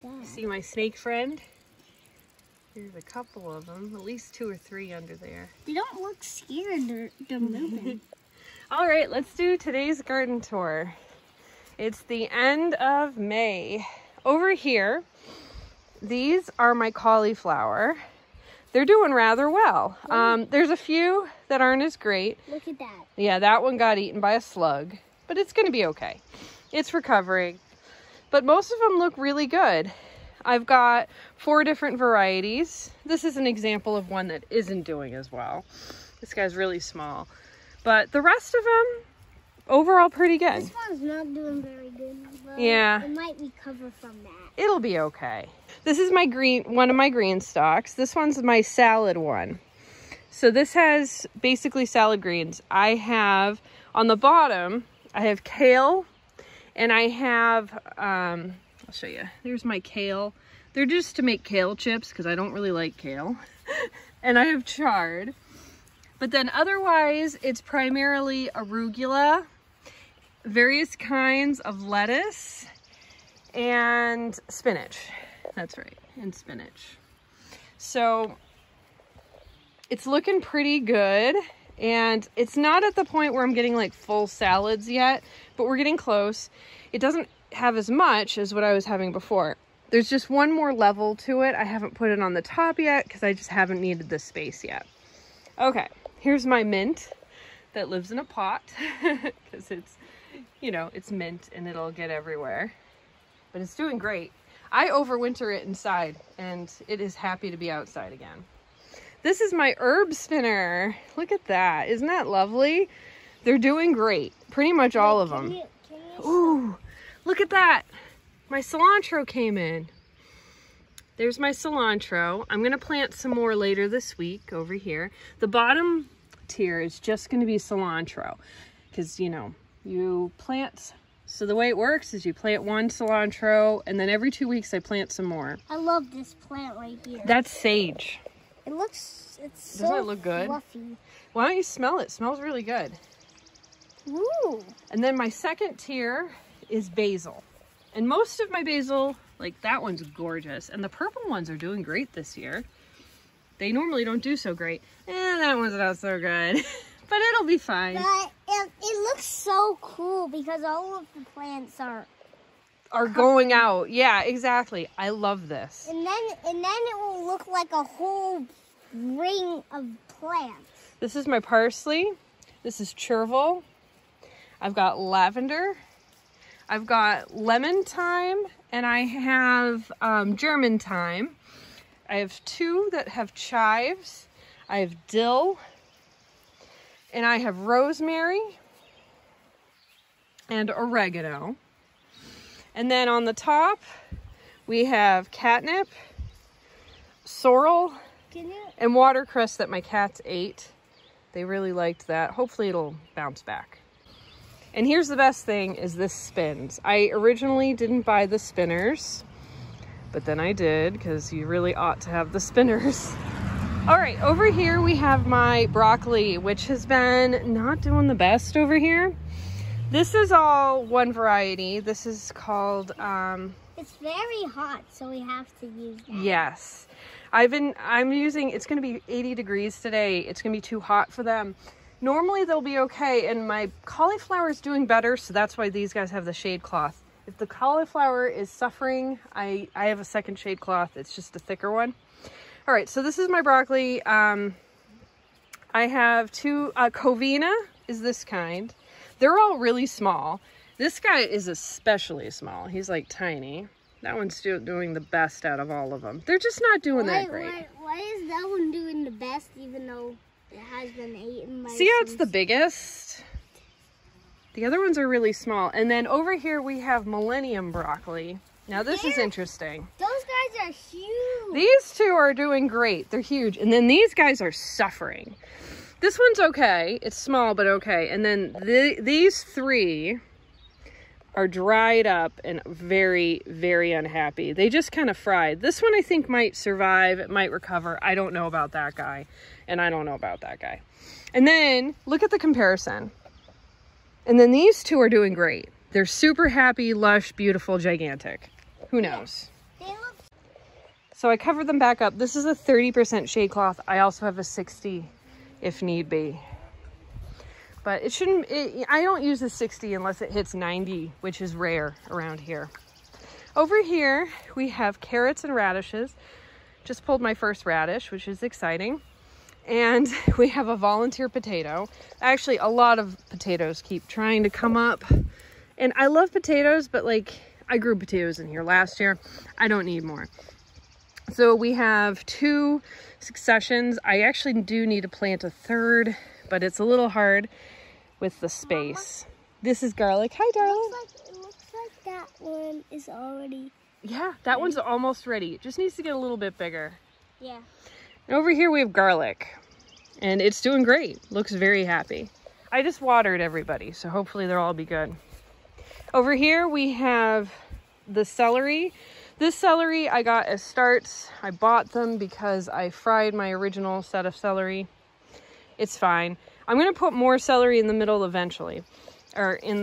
that? See my snake friend? There's a couple of them, at least 2 or 3 under there. They don't look scared. They're moving. All right, let's do today's garden tour. It's the end of May. Over here, these are my cauliflower. They're doing rather well. There's a few that aren't as great. Look at that. Yeah, that one got eaten by a slug, but it's gonna be okay. It's recovering. But most of them look really good. I've got 4 different varieties. This is an example of one that isn't doing as well. This guy's really small. But the rest of them, overall pretty good. This one's not doing very good. Well, yeah. It might recover from that. It'll be okay. This is my one of my green stalks. This one's my salad one. So this has basically salad greens. I have, on the bottom, I have kale, and I have, I'll show you. There's my kale. They're just to make kale chips because I don't really like kale. And I have chard. But then otherwise, it's primarily arugula, various kinds of lettuce, and spinach. That's right, and spinach. So it's looking pretty good. And it's not at the point where I'm getting like full salads yet, but we're getting close. It doesn't have as much as what I was having before. There's just one more level to it. I haven't put it on the top yet because I just haven't needed the space yet. Okay, here's my mint that lives in a pot because it's, you know, it's mint and it'll get everywhere. But it's doing great. I overwinter it inside and it is happy to be outside again. This is my herb spinner. Look at that. Isn't that lovely? They're doing great. Pretty much all of them. Ooh, look at that. My cilantro came in. There's my cilantro. I'm gonna plant some more later this week over here. The bottom tier is just gonna be cilantro because, you know, you plant. So the way it works is you plant one cilantro and then every 2 weeks I plant some more. I love this plant right here. That's sage. It looks, it's Doesn't it look good? Fluffy. Why don't you smell it? It smells really good. Ooh. And then my second tier is basil. And most of my basil, like that one's gorgeous. And the purple ones are doing great this year. They normally don't do so great. That one's not so good. But it'll be fine. But it looks so cool because all of the plants are going out. Yeah, exactly. I love this. And then it will look like a whole ring of plants. This is my parsley. This is chervil. I've got lavender. I've got lemon thyme, and I have German thyme. I have 2 that have chives. I have dill, and I have rosemary and oregano. And then on the top, we have catnip, sorrel, and watercress that my cats ate. They really liked that. Hopefully it'll bounce back. And here's the best thing is this spins. I originally didn't buy the spinners, but then I did because you really ought to have the spinners. All right, over here we have my broccoli, which has been not doing the best over here. This is all one variety. This is called... It's very hot, so we have to use that. Yes. I'm using, it's going to be 80 degrees today. It's going to be too hot for them. Normally they'll be okay, and my cauliflower is doing better, so that's why these guys have the shade cloth. If the cauliflower is suffering, I have a second shade cloth. It's just a thicker one. All right, so this is my broccoli. I have 2, Covina is this kind. They're all really small. This guy is especially small. He's like tiny. That one's doing the best out of all of them. They're just not doing that great. Why is that one doing the best even though it has been eaten by... See how it's the biggest? The other ones are really small. And then over here we have Millennium broccoli. Now this is interesting. Those guys are huge. These 2 are doing great. They're huge. And then these guys are suffering. This one's okay. It's small, but okay. And then these 3 are dried up and very, very unhappy. They just kind of fried. This one I think might survive. It might recover. I don't know about that guy. And I don't know about that guy. And then look at the comparison. And then these 2 are doing great. They're super happy, lush, beautiful, gigantic. Who knows? They look So I covered them back up. This is a 30% shade cloth. I also have a 60 if need be. But it shouldn't, I don't use the 60 unless it hits 90, which is rare around here. Over here, we have carrots and radishes. Just pulled my first radish, which is exciting. And we have a volunteer potato. Actually, a lot of potatoes keep trying to come up. And I love potatoes, but like, I grew potatoes in here last year. I don't need more. So we have 2 successions. I actually do need to plant a third, but it's a little hard with the space. Mama, this is garlic. Hi, darling. It looks like that one is already... Yeah, that one's almost ready. It just needs to get a little bit bigger. Yeah. And over here we have garlic, and it's doing great. Looks very happy. I just watered everybody, so hopefully they'll all be good. Over here we have the celery. This celery I got as starts. I bought them because I fried my original set of celery. It's fine. I'm going to put more celery in the middle eventually, or in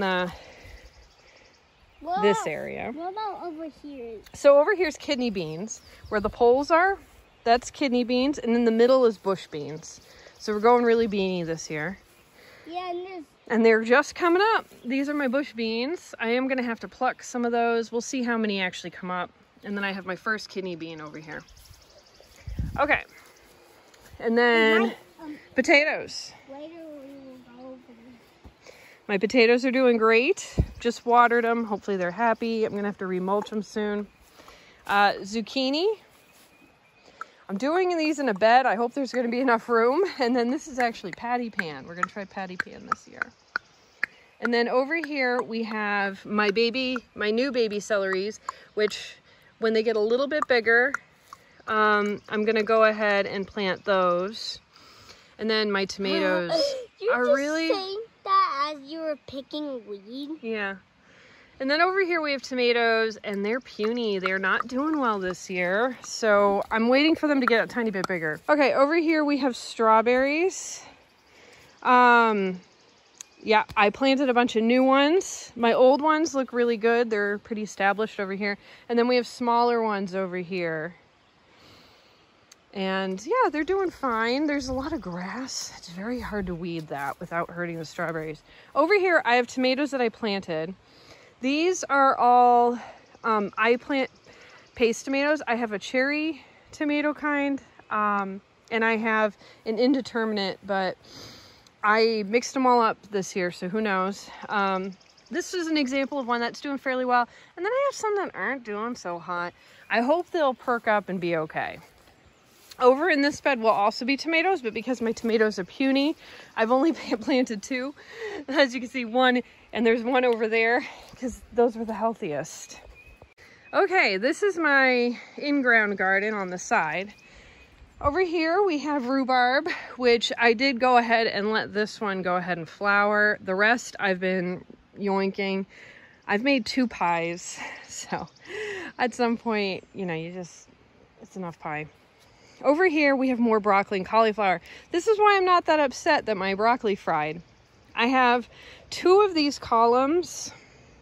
this area. What about over here? So over here's kidney beans. Where the poles are, that's kidney beans, and in the middle is bush beans. So we're going really beany this year. Yeah, and they're just coming up. These are my bush beans. I am going to have to pluck some of those. We'll see how many actually come up. And then I have my first kidney bean over here. Okay. And then potatoes. Later we will go over there. My potatoes are doing great. Just watered them. Hopefully they're happy. I'm going to have to remulch them soon. Zucchini. I'm doing these in a bed. I hope there's going to be enough room. And then this is actually patty pan. We're going to try patty pan this year. And then over here we have my new baby celeries, which when they get a little bit bigger, I'm going to go ahead and plant those. And then my tomatoes are really... You're just saying that as you were picking weed? Yeah. And then over here we have tomatoes, and they're puny. They're not doing well this year. So I'm waiting for them to get a tiny bit bigger. Okay, over here we have strawberries. Yeah, I planted a bunch of new ones. My old ones look really good. They're pretty established over here. And then we have smaller ones over here. And yeah, they're doing fine. There's a lot of grass. It's very hard to weed that without hurting the strawberries. Over here, I have tomatoes that I planted. These are all, I plant paste tomatoes. I have a cherry tomato kind, and I have an indeterminate, but I mixed them all up this year, so who knows. This is an example of one that's doing fairly well. And then I have some that aren't doing so hot. I hope they'll perk up and be okay. Over in this bed will also be tomatoes, but because my tomatoes are puny, I've only planted 2. As you can see, 1, and there's 1 over there, because those were the healthiest. Okay, this is my in-ground garden on the side. Over here we have rhubarb, which I did go ahead and let this one go ahead and flower. The rest I've been yoinking. I've made 2 pies, so at some point, you know, it's enough pie. Over here we have more broccoli and cauliflower. This is why I'm not that upset that my broccoli fried. I have 2 of these columns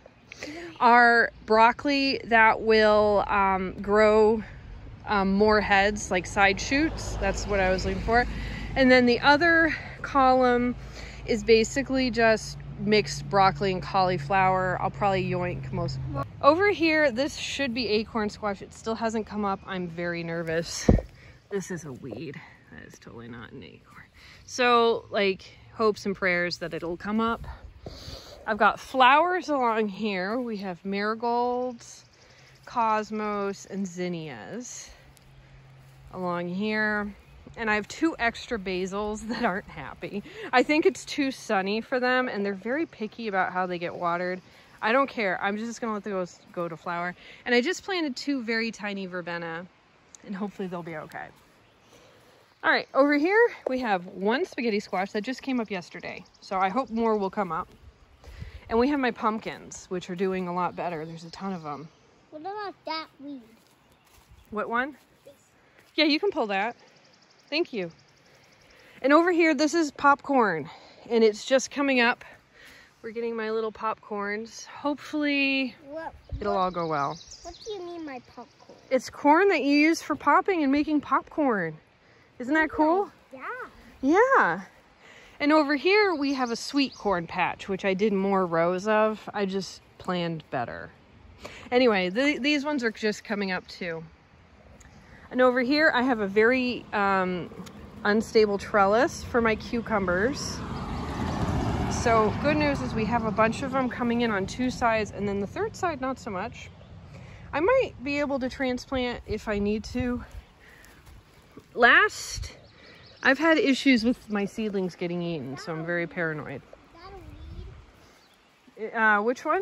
are broccoli that will grow more heads, like side shoots. That's what I was looking for. And then the other column is basically just mixed broccoli and cauliflower. I'll probably yoink most. Over here, this should be acorn squash. It still hasn't come up. I'm very nervous. This is a weed. That is totally not an acorn. So, like, hopes and prayers that it'll come up. I've got flowers along here. We have marigolds, cosmos, and zinnias along here. And I have 2 extra basils that aren't happy. I think it's too sunny for them, and they're very picky about how they get watered. I don't care. I'm just gonna let those go to flower. And I just planted 2 very tiny verbena, and hopefully they'll be okay. All right, over here we have 1 spaghetti squash that just came up yesterday. So I hope more will come up. And we have my pumpkins, which are doing a lot better. There's a ton of them. What about that weed? What one? This. Yeah, you can pull that. Thank you. And over here, this is popcorn, and it's just coming up. We're getting my little popcorns. Hopefully... What It'll all go well. What do you mean by popcorn? It's corn that you use for popping and making popcorn. Isn't that cool? Yeah. Yeah. And over here we have a sweet corn patch, which I did more rows of. I just planned better. Anyway, these ones are just coming up too. And over here I have a very unstable trellis for my cucumbers. So good news is we have a bunch of them coming in on 2 sides, and then the third side not so much. I might be able to transplant if I need to. I've had issues with my seedlings getting eaten, so I'm very paranoid. Which one?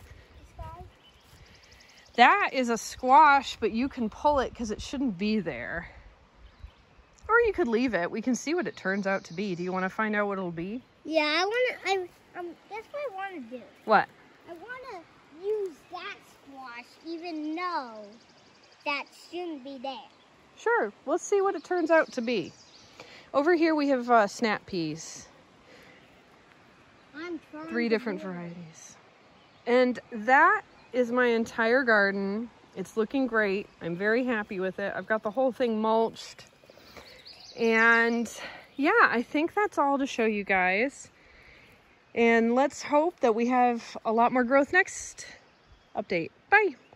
That is a squash, but you can pull it because it shouldn't be there. Or you could leave it. We can see what it turns out to be. Do you want to find out what it'll be? Yeah, that's what I want to do. What? I want to use that squash even though that shouldn't be there. Sure, let's see what it turns out to be. Over here we have snap peas. I'm trying 3 different varieties. And that is my entire garden. It's looking great. I'm very happy with it. I've got the whole thing mulched. And yeah, I think that's all to show you guys. And let's hope that we have a lot more growth next update. Bye.